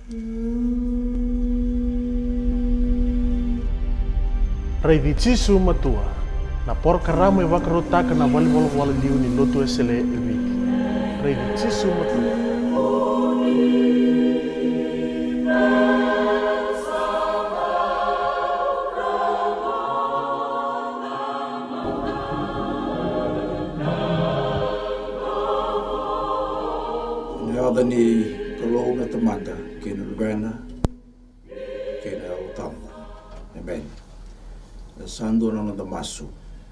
Rai di cisu matua, na porca ramo e vakarotaka na wali wala liu ni lotu esele e viti. Rai di cisu matua. Ni kalau na tamata kina lugana kina utama amen sando na nga masu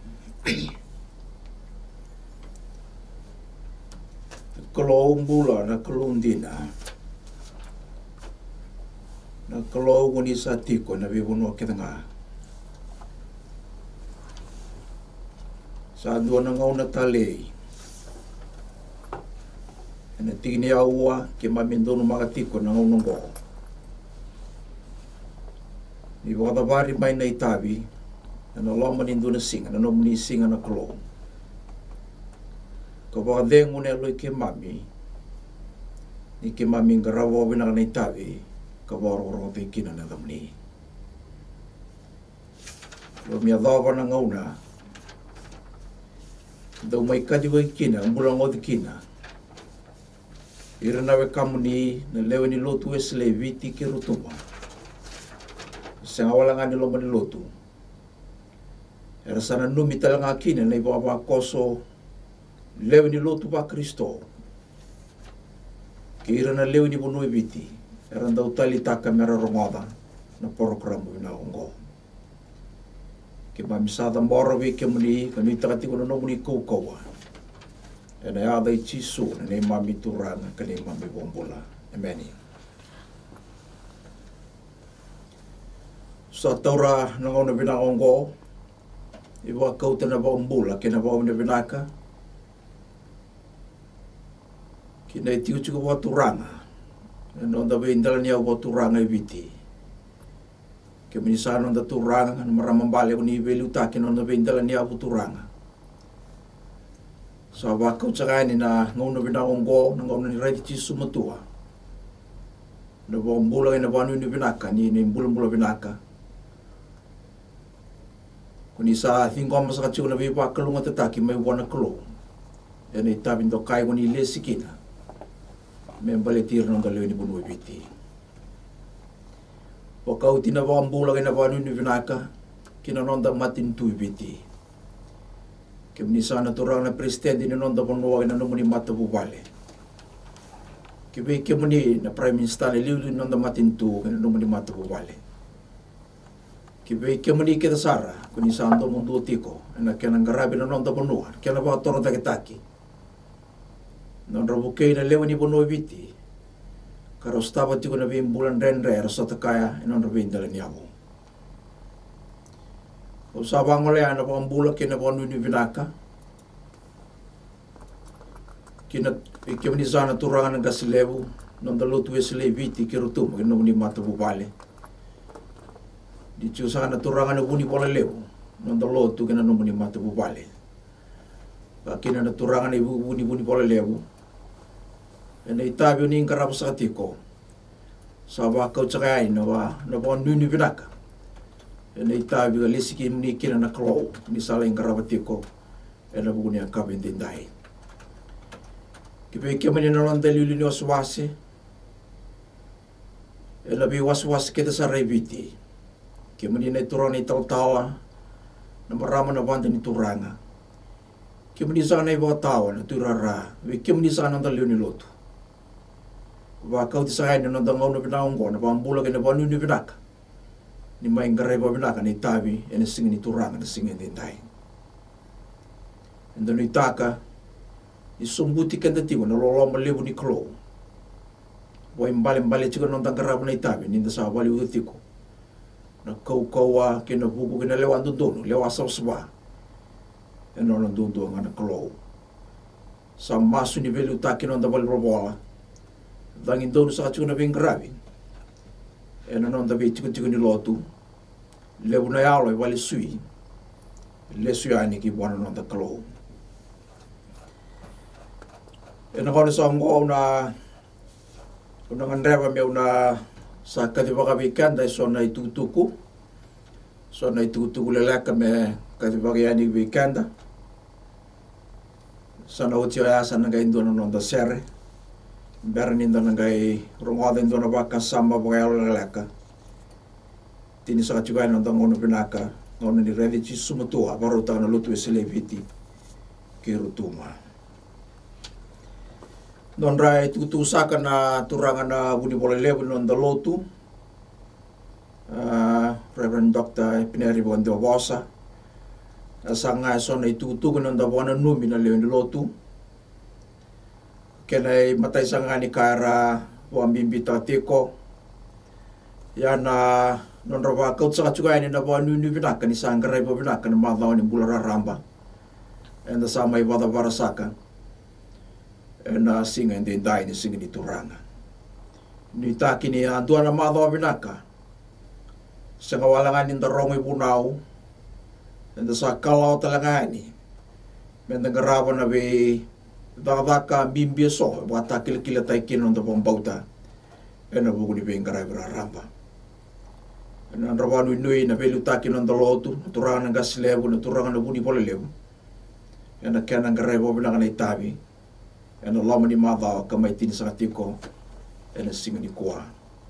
kalau bula na kalundina na kalau guni satiko na bibuno kitanga sando na nga una talei na tini aua ke mamindono makatiko na ngongo. Ni wadavari mai na itabi na loma ni nduna singa na nomni singa na klo. Ko ba dengu ne lo ke mami. Ni ke mami ngarawo bina na itabi ko ba ro te kina na damni. Lo mi adava na ngona. Do mai kadi wa kina mbulango de kina. Ira nawe kamuni na lewe ni lotu esle viti ke rutuma. Senga wala ngani lomba ni lotu. Era sana numi talanga kine na iba koso lewe ni lotu pa Kristo. Ke ira na lewe ni bunui viti. Era ndau tali taka mera rongoda na programu na ongo. Ke mamisada mora wike muni kami takatiko na nomuni koukawa. E nei adai tisu, nei mami turanga, ka nei mami bombola. Amen. Sa taura na ngau na binangongo, iwa kauta na bombola, ke na bau na binaka, ki nei tiu tika wa turanga, e nonda beindala niya wa turanga i viti. Ke minisa nonda turanga, na maramambale ko ni ibeluta, ke nonda beindala niya wa turanga. Sa wakau tsakani na ngau na binangongo, na ngau na ni raiti tisu matua. Na bombula na banu ni binaka, ni mbula binaka. Kuni sa thingoma sa katiu na bipa kalunga tataki may wana kalo. E na itabin do kai kuni lesikina. May baletir ng galaw ni bunuwi biti. Wakau tina bombula na banu ni binaka, kinanonda matin tuwi biti. Kemni sana turang na presidente ni nonda ponwa na nomuni mata bubale. Kibe kemni na prime minister liu nonda matintu na nomuni mata bubale. Kibe kemni kita sara kuni santo mundu tiko na kenang garabi na nonda ponwa kena ba toro takitaki. Non robuke na lewa ni ponwa biti. Karo staba tiko na bimbulan renre rasa takaya non robin dala niabo. O sabang oleh anak pambula kena ponu ni binaka. Kena ni sana turangan ng gasilebu non dalo tu esleviti kirutum kena ni mata bubale. Di sana turangan ng buni pola lebu non dalo tu kena ni mata bubale. Kena na turangan ng buni pola lebu. Ena itabi ni karap sa katiko. Sabak kau cakai na ponu ni binaka. Ena itabi ka lisiki mni kina na klo ni sala yung karabatiko ena buguni ang kabindinday. Kipe kema ni nalang dalili ni waswase ena bi waswas kita sa raibiti. Kema ni na turang ni tawa na marama na banda ni turanga. Kema ni sana ibawa tawa na turara. Kema ni sana ang dalili ni loto. Wakau ti sakay na nandangaw na pinakong na pambula kina panu ni pinaka. Ni mai ngarai ba binaka ni tabi ene singi ni turanga na singi ni dai. Endo ni taka i sumbuti kenda tiwa na lolo malebu ni klo. Boy mbale chika non tangkara na tabi ni sa wali utiko. Na kau kena bubu kena lewan dono lewa sawsba. Eno non dondo ngana klo. Sa masu ni velu taki non dabal robola. Dangin dono sa chuna bingrabi. Ena non da vei tiku ni lotu lebu na yalo wali sui le sui ani ki bona non da klo ena kono sa ngo na Unang rewa me una sa katiwaka weekend ay so na itutuku. So na itutuku lelaka me katiwaka yani weekend. Sana utio ya sana ngai ndono nonda sere. Berni ndono ngai rungoda ndono baka samba bwelo lelaka. Tini sa chugai nonda ngono pinaka ngono ni ready chi sumatua baruta na lutu seleviti kirutuma. Non rai tutusaka na turangan na buni bolelebu non da lotu. Reverend Dr. Pineri Bondo Bosa. Sanga sona itutu non da bona numi na leon lotu. Kenai matai sanga ni kara wambimbi tatiko. Yana non rava kau tsaka chuga ni na bona numi binaka ni sanga rai bo binaka na madao ni bulara ramba. And the samai wada varasaka. Na singa hindi dai ni singa ni turanga. Ni taki ni andua na madao binaka. Sanga walangan ni darong ibunau. And sa kalau talangani. Men nagarawa na be dadaka bimbieso wata kilkila tai kinon da bombauta. Na buku ni be ngarawa ramba. Na rawanu nui na belu taki non da lotu, turanga na gaslebu na turanga na buni polelebu. Na kana ngarawa binaka na itabi. Na lama ni madao kamay tin sa katiko. Na singa ni kuwa.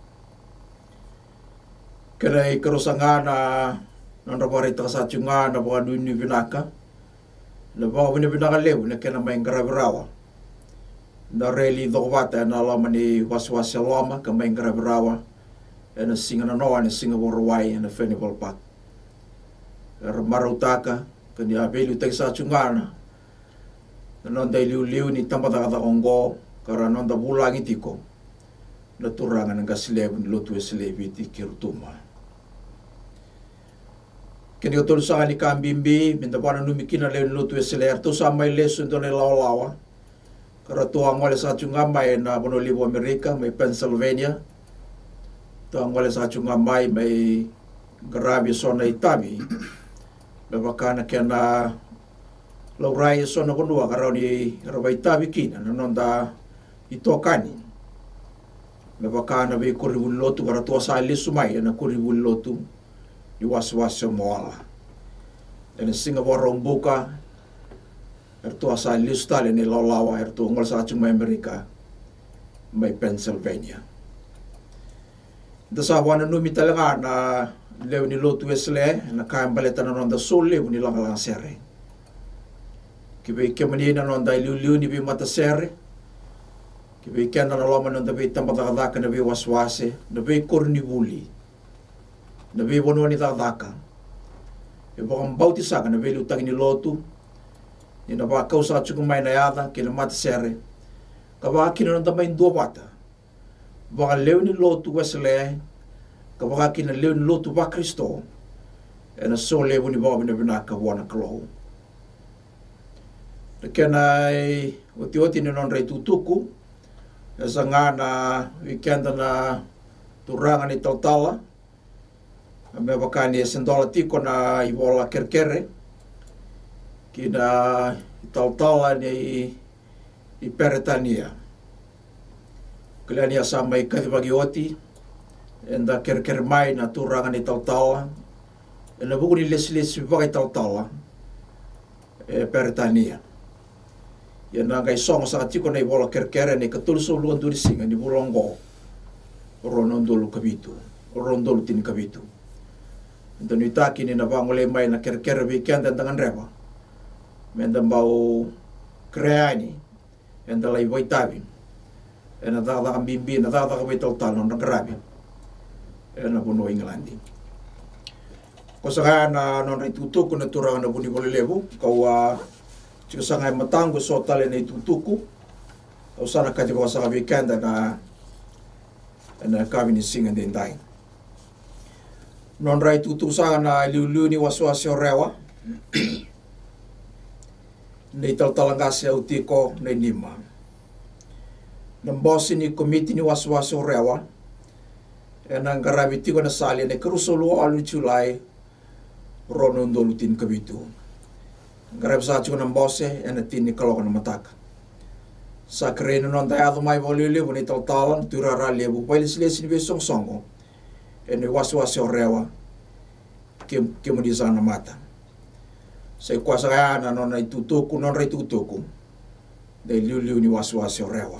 Kaya karusanga na nandrapari sa tiyunga na mga nuni binaka. Na mga binaka lew na kaya may ngarabrawa. Na reli dokobata na lama ni waswasya lama ka may ngarabrawa. Na singa na noa na singa warawai na fenibal pak. Marutaka kanya belu tayo sa tiyunga na. Nonda liu-liu ni tamata-kata konggo kara nonda bulang itiko. Naturangan ng gasilebu ni lutu eseleviti kirutuma. Kini utol sa ni kambimbi minta pana numikina le lutu eseler to sa may leso ndo ni lawa. Kara tuang wala sa tiyungamay na Bonolivo America may Pennsylvania. Tuang wala sa tiyungamay may grabe so na itabi. Baka na kaya na laurai so na kunua karau ni rawaitabi kina nanonda itokani. Baka na be kuribul lotu kara tua sa lisumay na kuribul lotu di waswasya moala. Dan Singapore rombuka ertua sa listale ni lolawa ertu ngol sa chuma Amerika may Pennsylvania. Dasa wana numi talaga na lew ni lotu esle na kaambaleta na nonda sole ni langalang sere. Kibai kemanina nonda liu-liu ni bi mata sere. Kibai kena na lama nonda bi tambatakadaka na bi waswase na bi kornibuli. Na bi bono ni takadaka. Ibang bautisaka na bi lutang ni lotu. Ni na ba kausa chukumay na yada kina mata sere. Kabaka kina nonda may dua bata. Baka lew ni lotu wasle. Kabaka kina lew ni lotu ba Kristo. E na so lew ni bawa na binaka wana kalohu. Kenai oti-oti ni non rei tutuku. Esa nga na weekend na turangan ni tautala. Me bakani sendola tiko na iwola kerkere. Kina tautala ni iperetania. Kaliania sama ikati bagi oti. Enda kerkere mai na turangan ni tautala. Ena buku ni les-les bagai tautala. Peretania. Yan na kay song sa tiko na ibola kerkere ni katulso luan duri singa ni bulonggo. Ronondolo kabitu. Rondolo tin kabitu. Ito ni taki ni nabangole may na kerkere weekend ang tangan rewa. Mendang bau kreani. Yan dalay boy tabi. Yan natakata kang bimbi. Natakata kang may talon na grabe. Yan na puno Inglandi. Kung saka na non rituto kung naturangan na buni bolelebu. Kau jika sangai matanggo so tale na itutuku. O sana kati ko sa weekend na kami ni singa din tayo. Non rai tutusa na liu-liu ni waswasyo rewa. Ni taltalanggasya utiko na lima. Nambosi ni komiti ni waswasyo rewa. Nang karami tiko na sali na karusolo alu July. Ronondolutin kabitu. Garab sa chiko ng bose, tin ni kaloko na mataka. Sa krena non daiado mai vole levo ni taltalan turara levo pailis lesin ve songsongo. E ne waswasi o rewa ke munizana mata. Sa kuasa ana non ai tutuku non rai tutuku. Dei liu ni waswasi o rewa.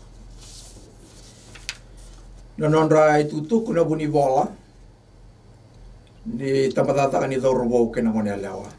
Non rai tutuku na buni vola. Ni tamatata ni do robo ke na ngone lewa.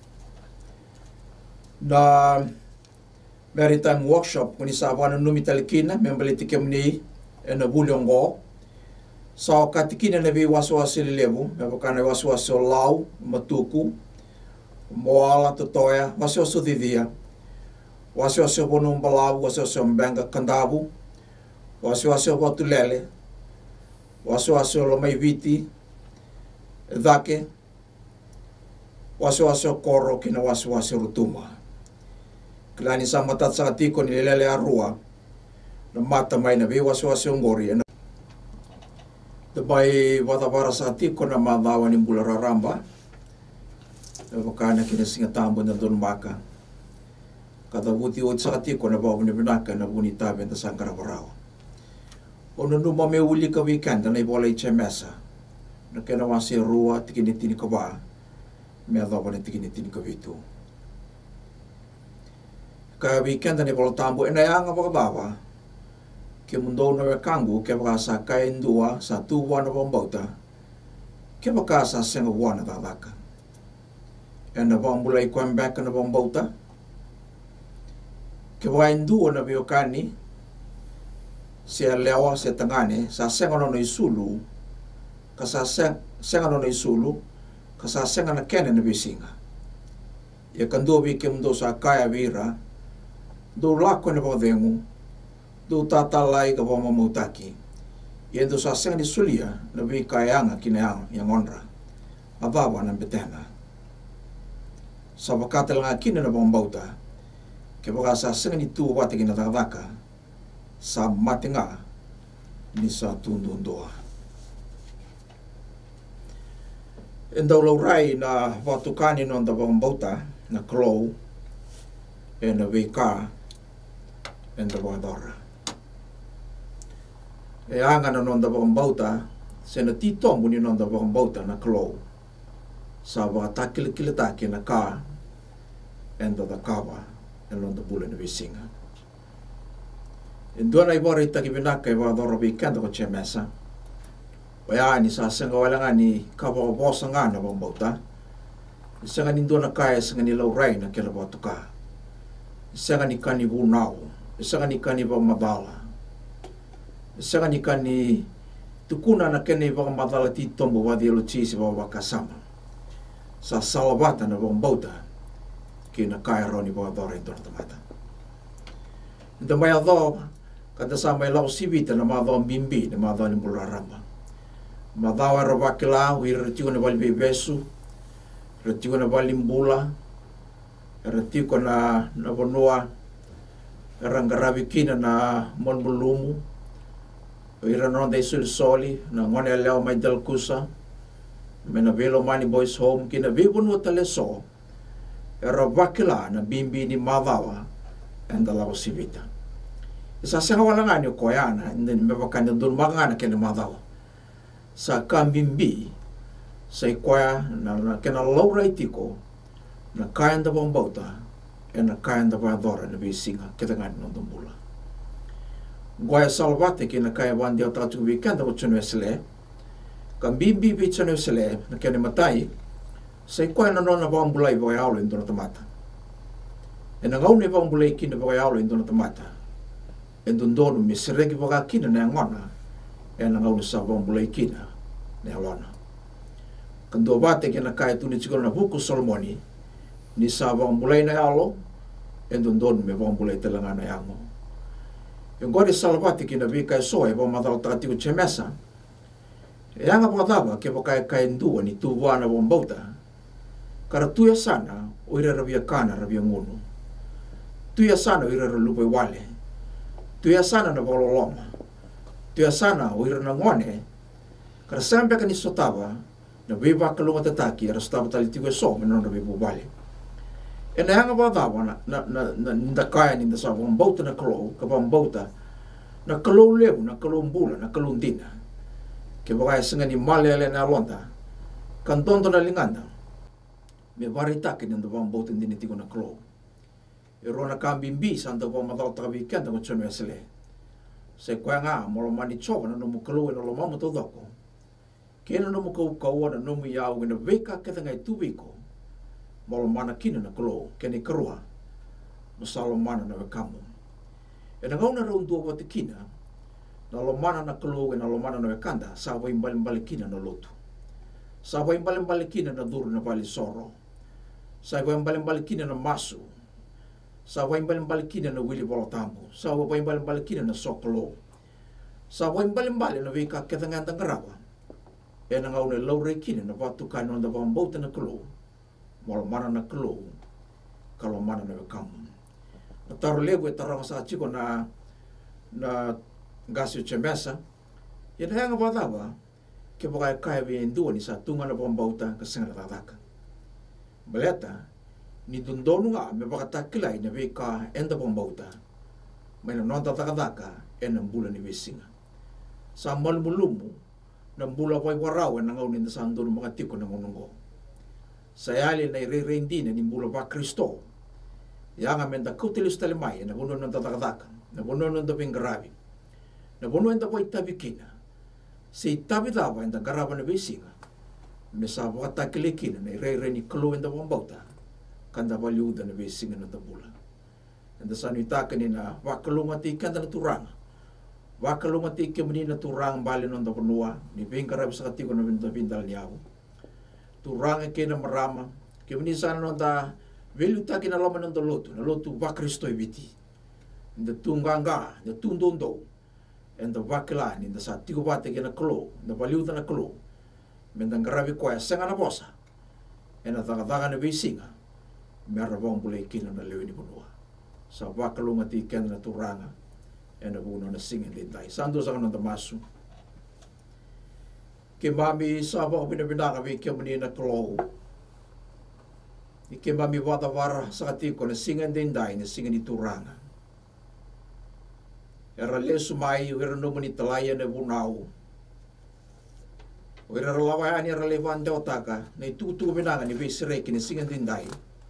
Na maritime workshop kuni sawana numi talikina membeliti kemni na bulongo sa katikina na bi waswasi lebu me bakana waswasi lau matuku moala totoya waswasi didia waswasi bonum balau waswasi mbanga kandabu waswasi botulele waswasi lo mai viti dake waswasi koro kina waswasi rutuma Klani sa matat sa tiko ni lele arua na mata mai na be waswasi ngori na bai watavara sa tiko na madawa ni bula raramba na bakana kina singa tambo na don maka kada buti o sa tiko na bawa ni binaka na buni tabe na sangara barao ono no mame uli ka weekend na ibola ichemesa na kena wasi rua tikini tini ka ba me adawa ni tikini tini ka vitu ka weekend ni bola tambo ena yanga bakadawa ke mundo na kangu ke basa kain dua sa tu wana bombota ke basa senga wana dalaka ena bombula i kwam back na bombota ke wain dua na biokani se lewa se tangane sa senga no isulu ka sa senga no isulu ka sa senga na kene na bisinga ya kando bi ke mundo sa kaya vira do lako na bodengu do tatalai ka boma mutaki yendo sa senga ni sulia na bi kayanga kina yang onra ababa na betena sa bakata nga kina na bombauta ke baka sa senga ni tu wate kina tadaka sa matinga ni sa tundundoa endo lo rai na watukani non da bombauta na klow e na vika endo boadora e anga na non da bombauta se na titombu ni non da bombauta na klow sa ba takile take na ka endo da kawa e non da bula na visinga endo na ibora itaki binaka e boadora vikanda ko chemesa o ya ni sa senga wala nga ni kawa bosa nga na bombauta senga ni ndona kaya senga ni low rain na kila botuka senga ni kani bunau senga ni kani bomadala senga ni kani tukuna na kene bomadala ti tombo wa dielo chisi wa wakasama sa salabata na bombauta kina kaya roni boadora indona tamata nda mai ado kada sa mai lau sibita na madho bimbi na madho ni bularamba madhawa rawakila wiratiwa na bali besu ratiwa na bali mbula ratiwa na bonua rangarabi kina na monbulumu iranon dai soli na ngone leo mai dalkusa mena velo mani boys home kina bibunu taleso rawakila na bimbi ni madhawa anda lau sibita isa senga wala ngani koyana ndeni mebakanda dur magana kena madhawa sa kambimbi sa ikoya na kena laura itiko na kayan da bombauta e na kayan da boadora na bisinga ketangani non dombula goya salvate ki na kaya wandi o tatu weekend o chunu esele kambimbi bi chunu esele na kena matai sa ikoya na nona bombula i boya aulo indona tamata e na ngaune bombula i kina boya aulo indona tamata e dondonu mi seregi boga kina na ngona e na ngaune sa bombula i kina ne alona kando bate ke na kai tuni chikolo na buku solomoni ni sa bombula na alo e dondonu me bombula i telanga na yango e ngori salvati ki na vika so e bomadal tati u chemesa e anga bodava ke bokai kai ndua ni tu wana bombauta kara tuya sana o ira rabia kana rabia ngunu tuya sana o ira lupe wale tuya sana na bololoma tuya sana o ira na ngone kara sampe ka ni sotava na beba kalunga tataki ara stava tali tiwe so menon na bebu bale E na hanga wa dawa na kaya ni sa wa mbauta na klo, ka wa mbauta na klo leu, na klo mbula, na klo ndina. Ke wa singa ni malele na londa. Kan tonto na linganda. Me varita ke nda wa mbauta ndini tiko na klo. E rona kambimbi santa wa madauta ka weekend ko chono esele. Se kwa nga molo mani choba na no klo na lo mamu to doko. Kena no ko ko na no mu ya na veka ke tanga tu wiko. Molo mana kina na klo kene karua. Masalo mana na kamu. E na ngau na raundu wa te kina. Na lo mana na klo na lo mana na kanda sa wa imbali kina na lotu. Sa wa imbali kina na duru na vali soro. Sa wa imbali kina na masu. Sa wa imbali kina na wili bolotambo. Sa wa imbali kina na soklo. Sa wa imbali na veka ke tanga ngarawa. E na ngau na laure kina na watu kano na wambauta na klo. Molo mana na klo. Kalo mana na kamu. Na taro lego e taranga sa chiko na gasio chemesa. E na hanga wadawa. Ke wakai kaya vi endua ni sa tunga na wambauta ka senga tataka. Baleta. Ni dundonu nga me wakatakilai na veka enda wambauta. May na nonta takataka e na mbula ni wesinga. Sa malumulumu. Nang bula ko ay waraw na ngaunin na sando ng mga tiko ng unong. Sa yali na irerendi na nimbula pa Kristo. Yang amen da kutilis talimay na buno ng tatakataka. Na buno ng dabing garabi. Na buno ng dapoy tabikina. Si tabi dawa ang garaba na besinga. Mesabo katakilikin na irereni kluwen da wambauta. Kanda baliuda na besinga na tabula. Nanda sanwita kanina wakalungati kanda na turanga. Wakalungati ke menina turang bali non da penua ni bengkara bisa katiko na bindal niawo turang ke na marama ke menisa non da velu ta ke na loma non da lotu na lotu wa Kristo ibiti nda tunganga nda tundondo enda wakla ni nda sa tiko bate ke na klo nda baliu na klo mendang garabi ko ya senga na bosa ena daga na bisinga merabong bule kina na lewi ni penua sa wakalungati ke na turanga ena buno na singin lintay. Sando sa kanong tamaso. Kimami sabo ko pinabinaka wikya muni na klo. Kimami watawara sa katiko na singin lintay na singin ituranga. Erale sumay wira no muni talaya na bunaw. Wira ralawayan ni ralevan daw taka na itutu binanga ni Visireki na singin lintay.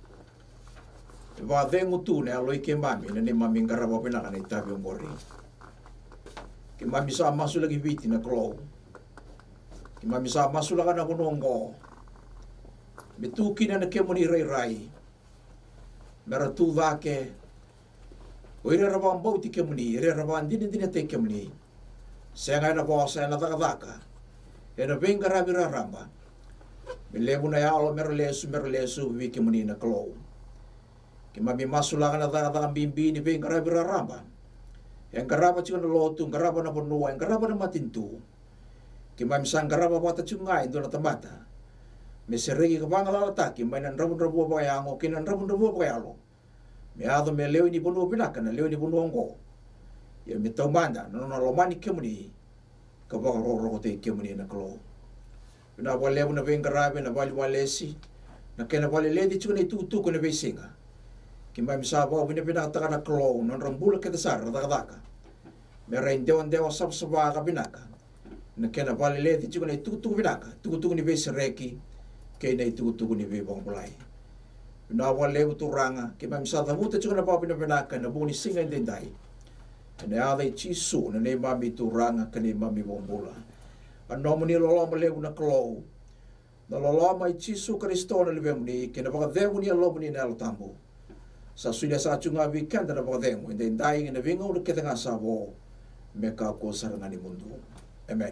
Wa vengu tu ne aloi ke mami na ni mami ngarawa pinaka na itabi ang gori. Ke mami sa masu lagi viti na klo. Ke mami sa masu lagi na kunonggo. Bituki na ke muni rai. Mera tu vake. Oira rabang bauti ke muni, ira rabang din te ke muni. Senga na bosa na taka. Ena venga rabira ramba. Bilebu na ya alo mera lesu vi ke muni na klo. Kimami masulakan na taka bimbi ni ping karabira ramba. Yang karaba chuna lotu, karaba na ponua, yang karaba na matintu. Kimami sang karaba bata chungai ndo na tamata. Meseregi kabanga lalata, kimay nan rabun-rabu pa yango, kinan rabun-rabu pa yalo. Meado me leo ni ponua pinaka na leo ni ponua ngo. Ya mitomanda, nanalomani kemuni. Kabaka roro te kemuni na klo. Na walebu na ping karabi na walesi. Na kena waleledi chuna itutu ko na besinga. Kimai misabo pinaka na klo non rambula kita sar taka. Mera dewan sab ka pinaka. Na kena vale le ti chuna tutu pinaka. Tutu ni Visireki ke na tutu ni bong bulai. Na wale uturanga kimai misada muta chuna pa pinaka na buni singa dendai. Na ade chisu na ne mami turanga kani mami bong bula. Ano mo ni lolo male na klo. Na lolo mai chisu Kristo na libemni kena baka demu ni alo ni na tambo. Sa sulia sa chunga weekend na pakadeng hindi dying na vingaw na kita nga sabo meka ko sarangan ni mundo. Amen.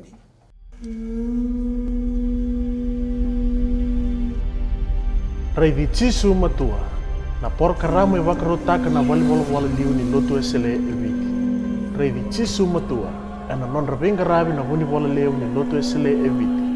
Raivi Chisu matua na porka ramai wakarotaka na wali liu ni lotu esele eviti. Raivi Chisu matua ana non ravenga ravi na wali liu ni lotu esele eviti.